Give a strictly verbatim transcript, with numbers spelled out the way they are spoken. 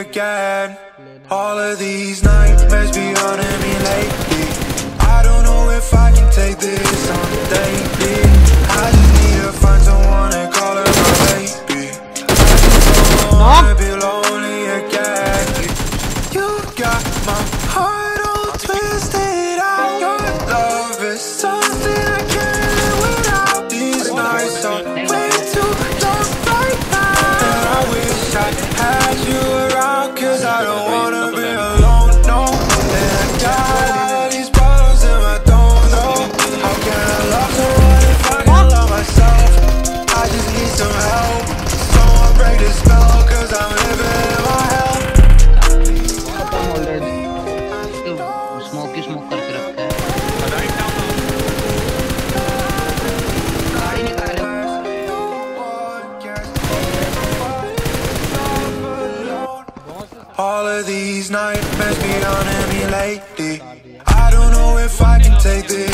again. All of these nightmares be haunting me lately. I don't know if I can take this on daily. I just need to find someone to call her my baby. I just don't wanna be lonely again. You got my heart all twisted out. Your love is something I can't live without. These nights are way too long right now, and I wish I had you around, cause I don't wanna be alone, no. And I got these problems and I don't know how can I love someone if I can love myself. I just need some help, someone break this spell, cause I'm living in my hell. Smoke ही smoke करके रखा है। गाड़ी निकाल ले। All of these nightmares be haunting me lately. I don't know if I can take this